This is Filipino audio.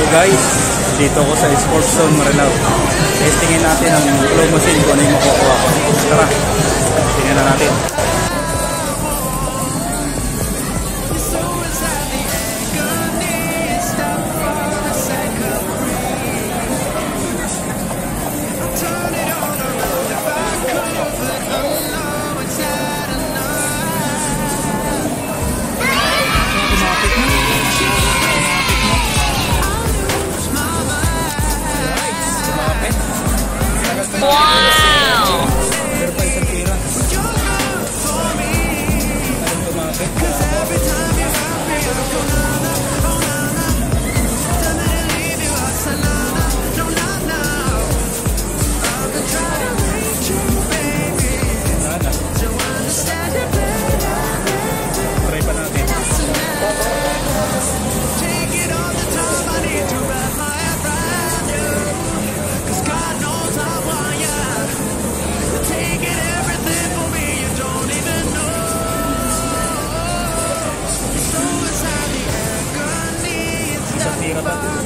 Guys, dito ako sa Sportszone Marilao. Testingin natin ang claw machine kung ano yung makukuha ko. Tara, tingnan na natin. Wow! Meron pa isang tira. Anong tumapit? Try pa natin. Isang tira pa.